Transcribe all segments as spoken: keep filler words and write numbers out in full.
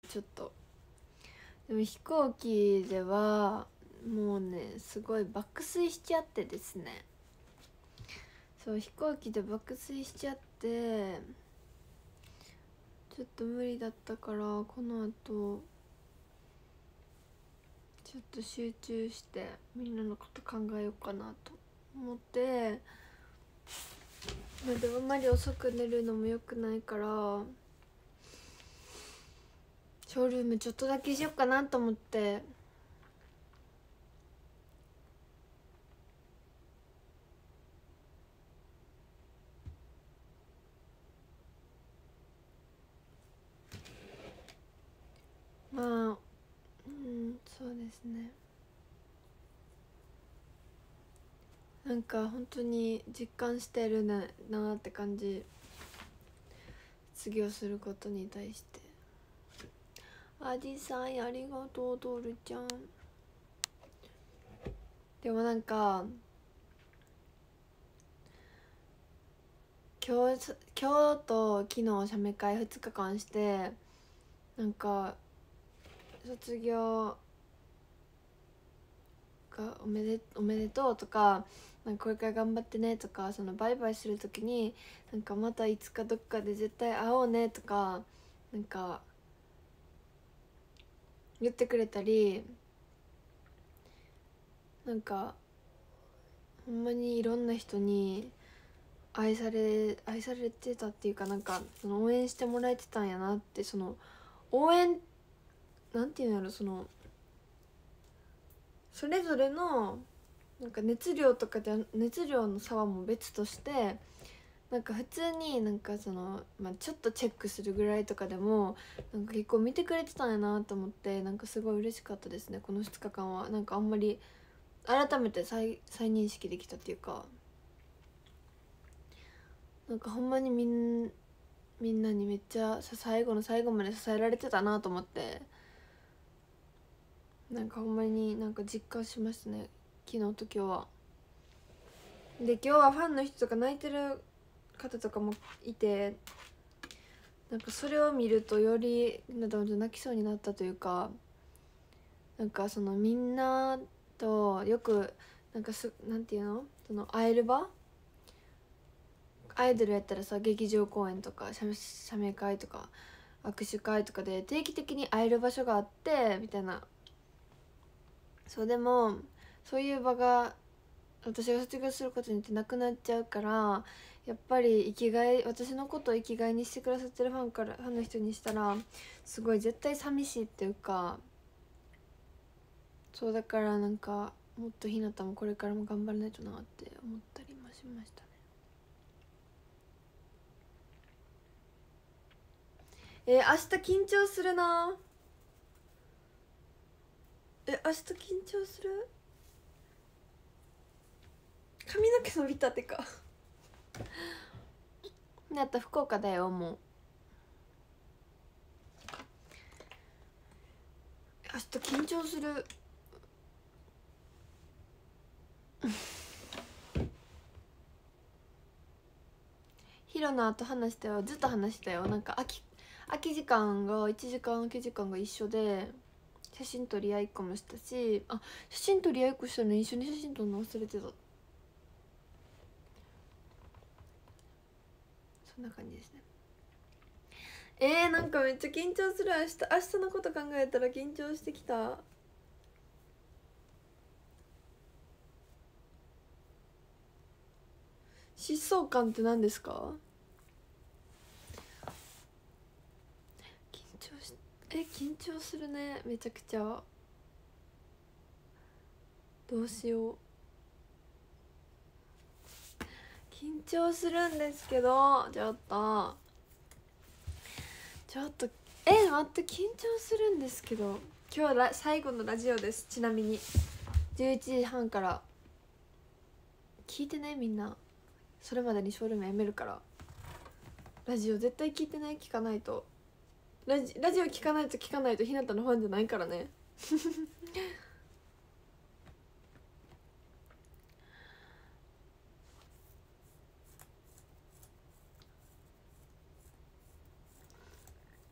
ちょっと。でも飛行機ではもうねすごい爆睡しちゃってですね。そう飛行機で爆睡しちゃってちょっと無理だったから、この後ちょっと集中してみんなのこと考えようかなと思って。まあでもあんまり遅く寝るのも良くないからショールームちょっとだけしようかなと思って。まあうんそうですね。なんか本当に実感してるななって感じ、卒業することに対して。あじさいありがとうトールちゃん。でもなんか今日今日と昨日写メ会ふつかかんして、なんか卒業がおめでおめでとうとか、なんかこれから頑張ってねとか、そのバイバイするときになんかまたいつかどっかで絶対会おうねとかなんか言ってくれたり、なんかほんまにいろんな人に愛され愛されてたっていうか、なんかその応援してもらえてたんやなって。その応援なんていうんやろ、そのそれぞれのなんか熱量とかで熱量の差はもう別として、なんか普通になんかその、まあ、ちょっとチェックするぐらいとかでもなんか結構見てくれてたんやなと思って、なんかすごい嬉しかったですね、このふつかかんは。なんかあんまり改めて再再認識できたっていうか、なんかほんまにみんみんなにめっちゃ最後の最後まで支えられてたなと思って、なんかほんまになんか実感しましたね、昨日と今日は。で今日はファンの人とか泣いてる方とかもいて、なんかそれを見るとよりなんか泣きそうになったというか、なんかそのみんなとよくなんかすなんていうの、その会える場、アイドルやったらさ劇場公演とか写写メ会とか握手会とかで定期的に会える場所があってみたいな。そうでもそういう場が私が卒業することによってなくなっちゃうから、やっぱり生きがい、私のことを生きがいにしてくださってるファンからファンの人にしたらすごい絶対寂しいっていうか、そうだからなんかもっとひなたもこれからも頑張らないとなって思ったりもしましたね。えー、明日緊張するな。え明日緊張する。髪の毛伸びたってかだった福岡だよもう。明日緊張するヒロナと話したよ、ずっと話したよ。なんか空き空き時間がいちじかん空き時間が一緒で写真撮り合いっこもしたし、あ写真撮り合いっこしたのに一緒に写真撮るの忘れてた。そんな感じですね。えー、なんかめっちゃ緊張する。明日明日のこと考えたら緊張してきた。疾走感って何ですか？緊張しえ緊張するね、めちゃくちゃ。どうしよう、緊張するんですけど、ちょっとちょっとえ待って、緊張するんですけど、今日は最後のラジオです。ちなみにじゅういちじはんから聞いてね、みんな。それまでにショールームやめるから。ラジオ絶対聞いてね、聞かないと。ラジラジオ聞かないと聞かないとひなたのファンじゃないからね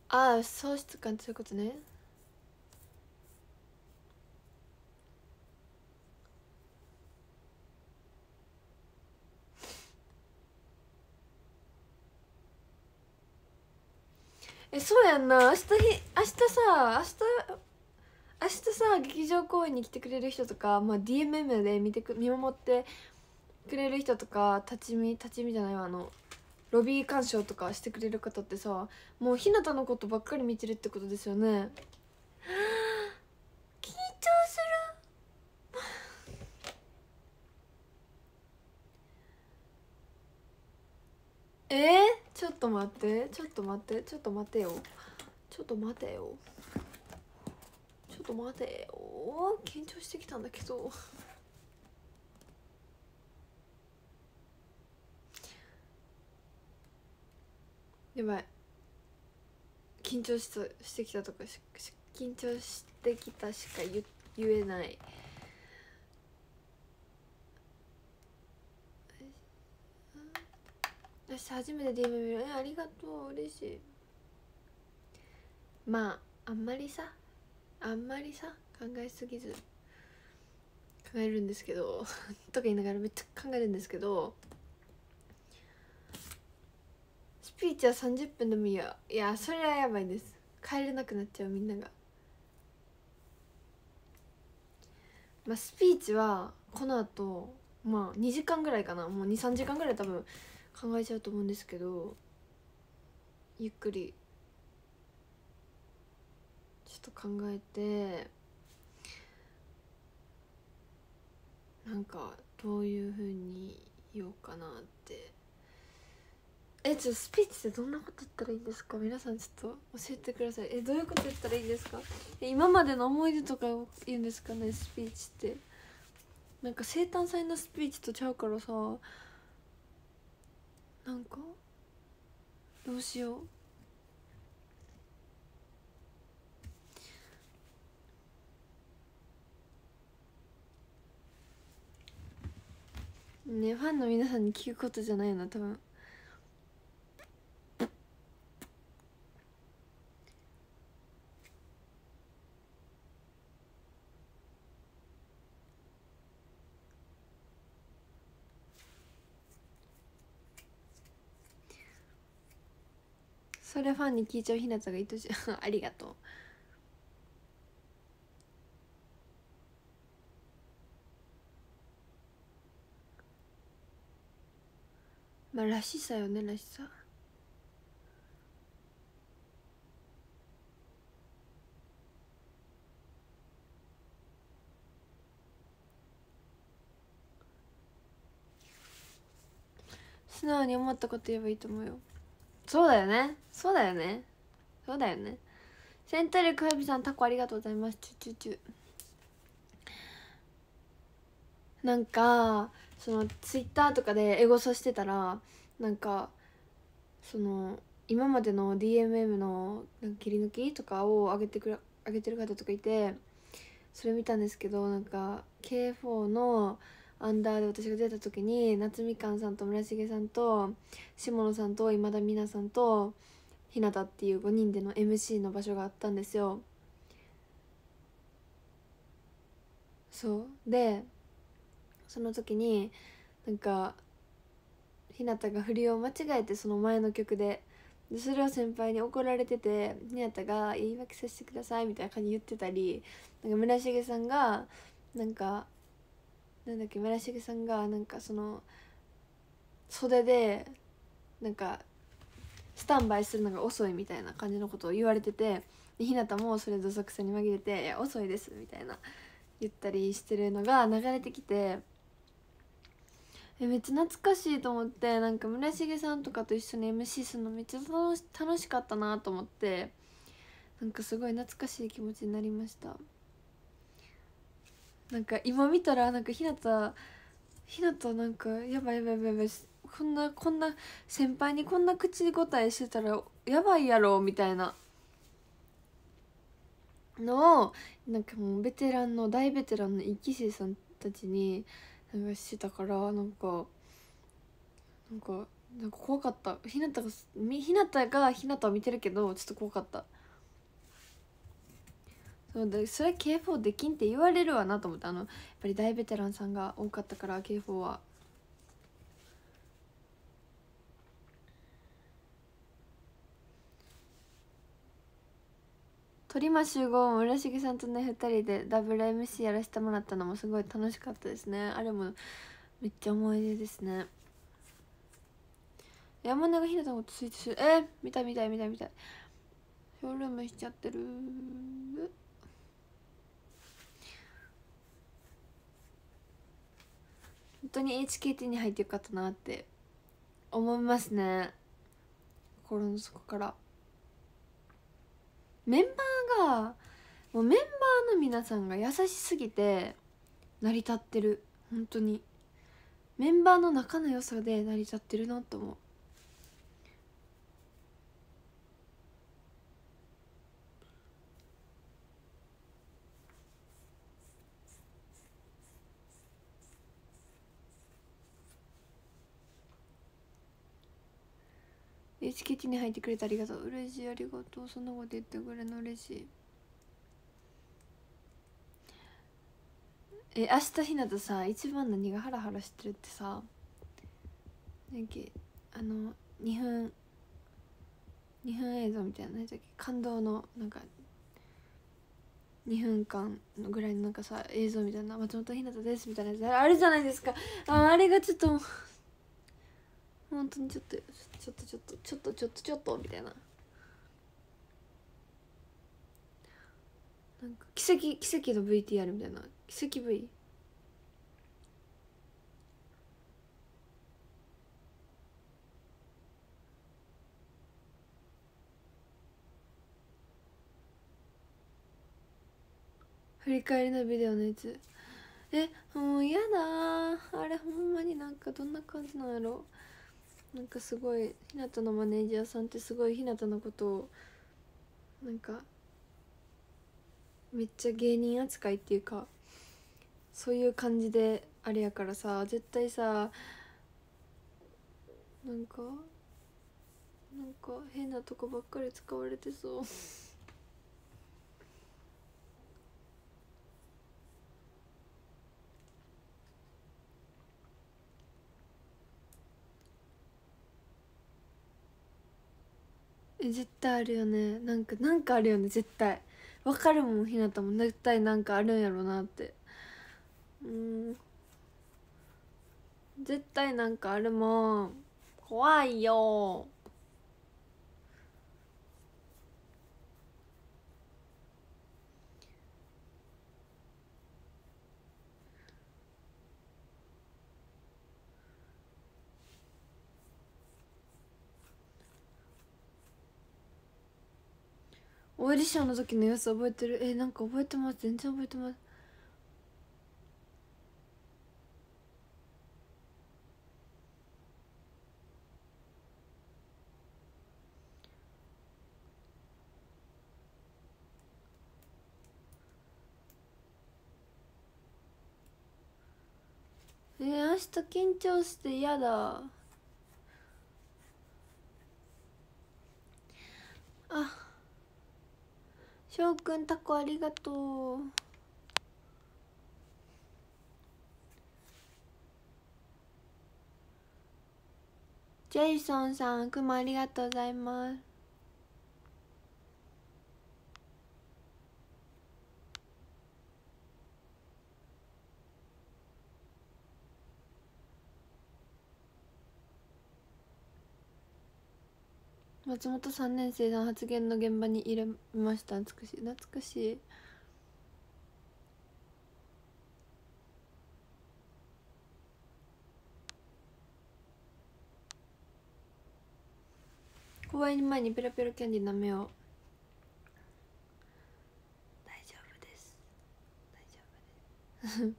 ああ喪失感ってそういうことね。えそうやんな。明日ひ明日さ明日明日さ劇場公演に来てくれる人とか、まあ、ディーエムエム で見てく見守ってくれる人とか、立ち見立ち見じゃないわ、あのロビー鑑賞とかしてくれる方ってさ、もう日向のことばっかり見てるってことですよね。緊張する。えー、ちょっと待ってちょっと待ってちょっと待てよちょっと待てよちょっと待てよ緊張してきたんだけどやばい、緊張ししてきたとかし緊張してきたしか言言えない。私初めて ディーエム 見る。えありがとう、嬉しい。まああんまりさあんまりさ考えすぎず考えるんですけどとか言いながらめっちゃ考えるんですけど、スピーチはさんじゅっぷんでもいいよ。いやそれはやばいです。帰れなくなっちゃうみんなが。まあスピーチはこの後まあにじかんぐらいかな、もう にさんじかんぐらい多分考えちゃうと思うんですけど、ゆっくりちょっと考えて、なんかどういう風に言おうかなって。えちょっとスピーチってどんなこと言ったらいいんですか、皆さんちょっと教えてください。えどういうこと言ったらいいんですか。え今までの思い出とかを言うんですかね、スピーチって。なんか生誕祭のスピーチとちゃうからさ、なんかどうしようね。ファンの皆さんに聞くことじゃないな多分。それファンに聞いちゃうひなたがいとしいありがとう。まあらしさよね、らしさ。素直に思ったこと言えばいいと思うよ。そうだよねそうだよねそうだよね。戦闘力はびさんタコありがとうございます。チュチュチュ。なんかそのツイッターとかでエゴサしてたら、なんかその今までの ディーエムエム のなんか切り抜きとかを上げてくれ上げてる方とかいて、それ見たんですけど、なんか ケーフォー のアンダーで私が出た時に夏みかんさんと村重さんと下野さんと今田美奈さんと日向っていうごにんでの エムシー の場所があったんですよ。そうでその時になんか日向が振りを間違えて、その前の曲ででそれを先輩に怒られてて、日向が言い訳させてくださいみたいな感じで言ってたり、なんか村重さんがなんかなんだっけ村重さんがなんかその袖でなんかスタンバイするのが遅いみたいな感じのことを言われてて、で日向もそれどそくさに紛れて「いや遅いです」みたいな言ったりしてるのが流れてきて、えめっちゃ懐かしいと思って、なんか村重さんとかと一緒に エムシー するのめっちゃ楽し楽しかったなと思って、なんかすごい懐かしい気持ちになりました。なんか今見たらなんかひなたひなたなんかやばいやばいやばいやばい、こんなこんな先輩にこんな口答えしてたらやばいやろみたいなのを、なんかもうベテランの大ベテランの一期生さんたちになんかしてたから、なんかなんかなんか怖かった。ひなたがみひなたがひなたを見てるけどちょっと怖かった。そうでそれ ケーフォー できんって言われるわなと思って、あのやっぱり大ベテランさんが多かったから ケーフォー は。鳥間集合も村重さんとねふたりでダブル エムシー やらせてもらったのもすごい楽しかったですね。あれもめっちゃ思い出ですね。山根がひなたのことツイートする。えー、見た見たい見たい見たい。ショールームしちゃってる。本当に エイチケーティー に入ってよかったなって思いますね、心の底から。メンバーがもうメンバーの皆さんが優しすぎて成り立ってる。本当にメンバーの仲の良さで成り立ってるなと思う。エイチケーティー に入ってくれてありがとう。嬉しい、ありがとう。そんなこと言ってくれるの嬉しい。え、明日ひなたさ、一番何がハラハラしてるってさ、なんかあのにふんにふん映像みたいな、何だっけ、感動のなんかにふんかんぐらいのなんかさ映像みたいな、松本ひなたですみたいなやつあるじゃないですか。ああれがちょっと本当にちょっとちょっとちょっとちょっとちょっとちょっとみたいな、なんか奇跡奇跡の ブイティーアール みたいな、奇跡 V。 振り返りのビデオのやつ。え、もう嫌だー。あれほんまになんかどんな感じなんやろ。なんかすごいひなたのマネージャーさんってすごいひなたのことをなんかめっちゃ芸人扱いっていうかそういう感じであれやからさ、絶対さなんかなんか変なとこばっかり使われてそう。え、絶対あるよね。なんかなんかあるよね、絶対わかるもん。ひなたも絶対なんかあるんやろなって。うん、絶対なんかあるもん。怖いよ。オーディションの時の様子覚えてる？え、なんか覚えてます。全然覚えてます。えー、明日緊張して嫌だ。あ、翔くんタコありがとう。ジェイソンさん、くもありがとうございます。松本さんねん生さん発言の現場に入れました。懐かしい懐かしい。公演前にペロペロキャンディー舐めよう。大丈夫です、大丈夫です。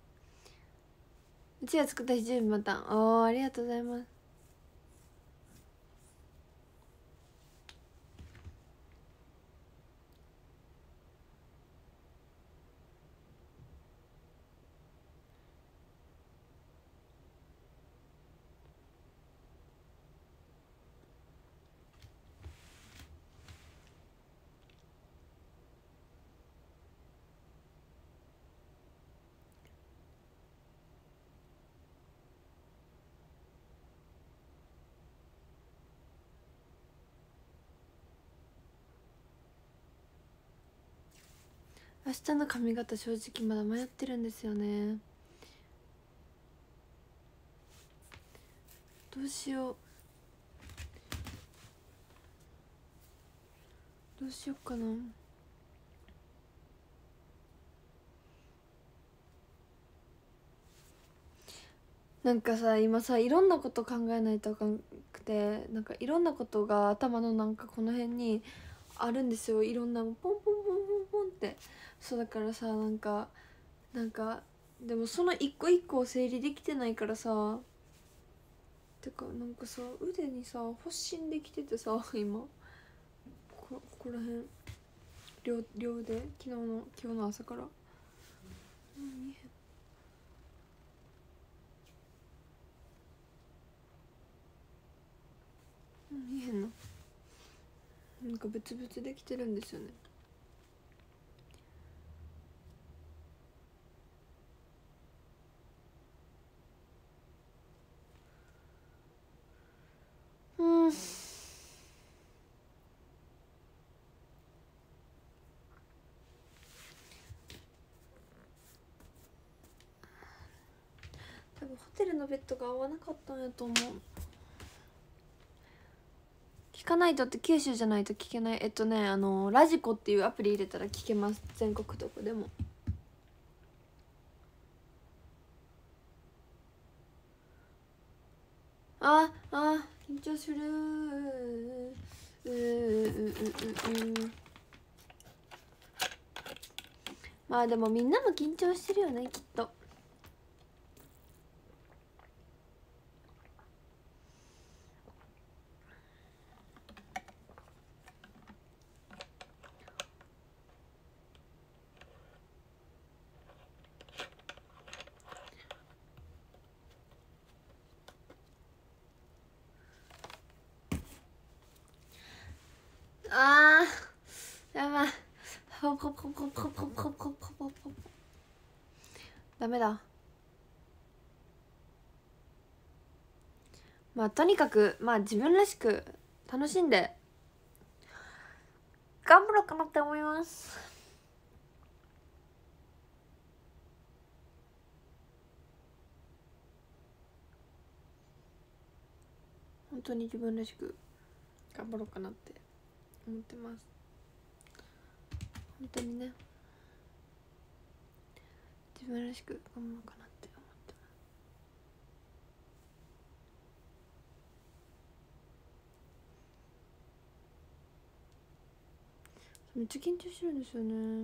うちが作った非常にボタン、おー、ありがとうございます。 明日の髪型正直まだ迷ってるんですよね。どうしようどうしようかな。なんかさ今さいろんなこと考えないとあかんくて、なんかいろんなことが頭のなんかこの辺にあるんですよ。いろんなポンポンポンポンポンって。そうだからさなんかなんかでもその一個一個を整理できてないからさ、てかなんかさ腕にさ発疹できててさ今こここら辺両両腕昨日の今日の朝から、うん、見えへんうん見えへんのなんかブツブツできてるんですよね。うん多分ホテルのベッドが合わなかったんやと思う。聞かないとって九州じゃないと聞けない。えっとねあのラジコっていうアプリ入れたら聞けます。全国どこでも。ああ緊張するううううううまあでもみんなも緊張してるよねきっと。あーやばいポポポポポポポポポポポダメだ。まあとにかくまあ自分らしく楽しんで頑張ろうかなって思います。本当に自分らしく頑張ろうかなって思ってます。本当にね自分らしく頑張ろうかなって思ってます。めっちゃ緊張してるんですよね。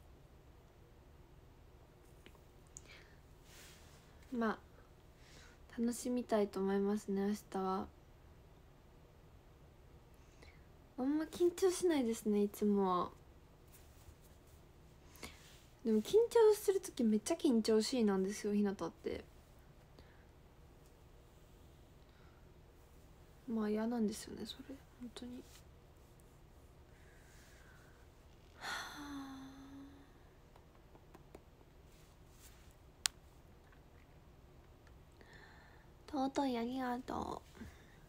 まあ楽しみたいと思いますね。明日はあんま緊張しないですねいつもは。でも緊張する時めっちゃ緊張しいなんですよひなたって。まあ嫌なんですよねそれ本当に。尊いありがとう。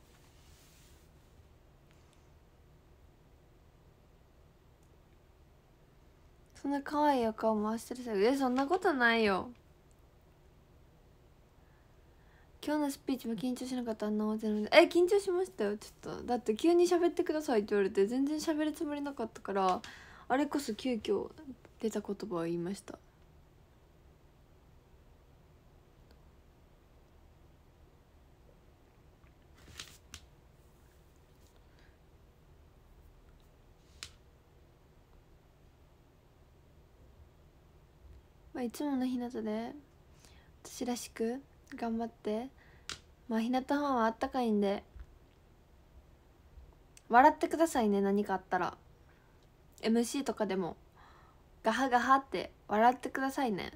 そんな可愛いお顔回してるさえそんなことないよ。今日のスピーチも緊張しなかった。あんな大勢のえ緊張しましたよちょっと。だって急に喋ってくださいって言われて全然喋るつもりなかったからあれこそ急遽出た言葉を言いました。まあいつもの日向で私らしく頑張って、まあ日向ファンはあったかいんで笑ってくださいね。何かあったら エムシー とかでもガハガハって笑ってくださいね。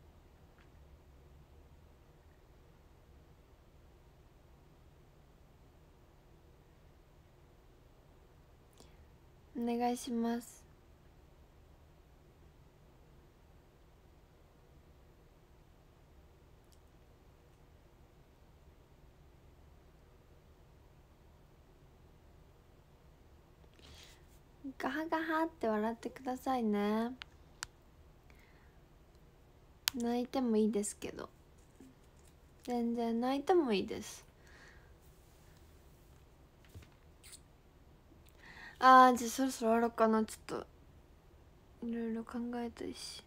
お願いします。ガハガハって笑ってくださいね。 泣いてもいいですけど、全然泣いてもいいです。あー、じゃあそろそろ終わろうかな。ちょっといろいろ考えたいし、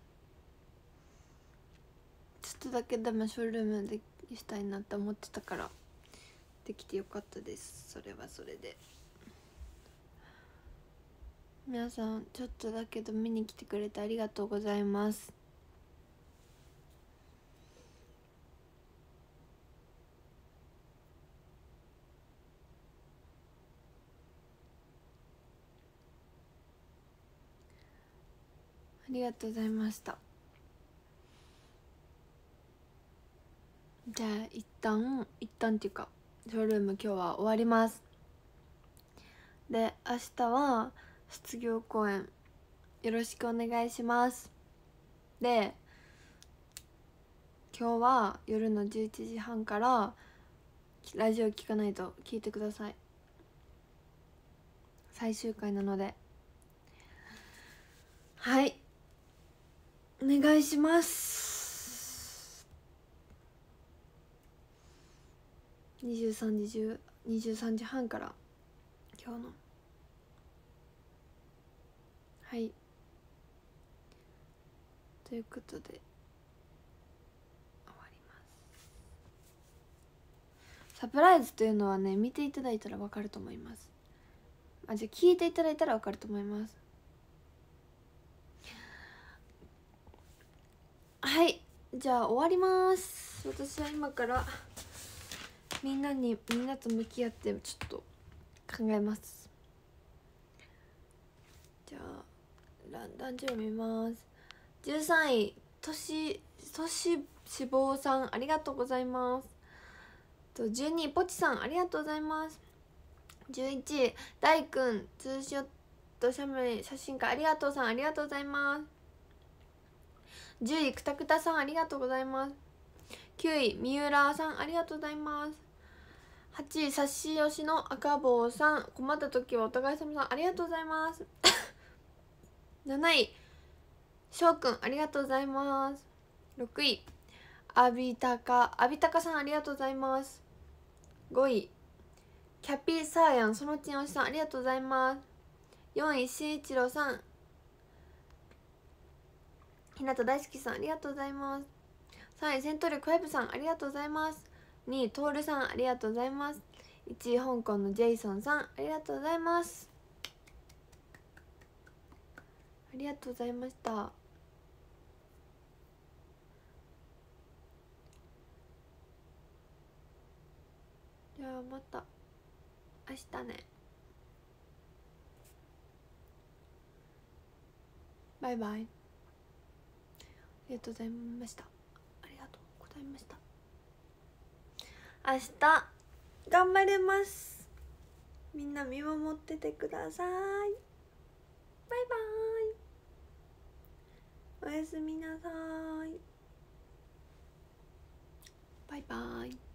ちょっとだけでもショールームでしたいなって思ってたから、できてよかったです。それはそれで。皆さんちょっとだけど見に来てくれてありがとうございます。ありがとうございました。じゃあ一旦一旦っていうかショールーム今日は終わります。で明日は卒業公演よろしくお願いします。で今日は夜のじゅういちじはんからラジオ聞かないと聞いてください。最終回なので、はいお願いします。にじゅうさんじにじゅうさんじはんから今日の、はいということで終わります。サプライズというのはね、見ていただいたら分かると思います。あ、じゃあ聞いていただいたら分かると思います。はい、じゃあ終わります。私は今からみんなにみんなと向き合ってちょっと考えます。じゃあランダンジを見ます。じゅうさんいとしとししぼうさんありがとうございます。とじゅうにいポチさんありがとうございます。じゅういちい大くんツーショット写メ写真家ありがとうさんありがとうございます。じゅういくたくたさんありがとうございます。きゅうい三浦さんありがとうございます。はちいさしよしの赤坊さん困った時はお互い様さんありがとうございます。なないしょうくんありがとうございます。ろくいあびたかあびたかさんありがとうございます。ごいキャピーサーヤンそのちんおしさんありがとうございます。よんいしいちろうさんひなた大好きさんありがとうございます。さんい戦闘力ファイブさんありがとうございます。にいトールさんありがとうございます。いちい香港のジェイソンさんありがとうございます。ありがとうございました。じゃあまた明日ね。バイバイ。ありがとうございました。ありがとうございました。明日頑張れます。みんな見守っててください。バイバイ。おやすみなさい。バイバイ。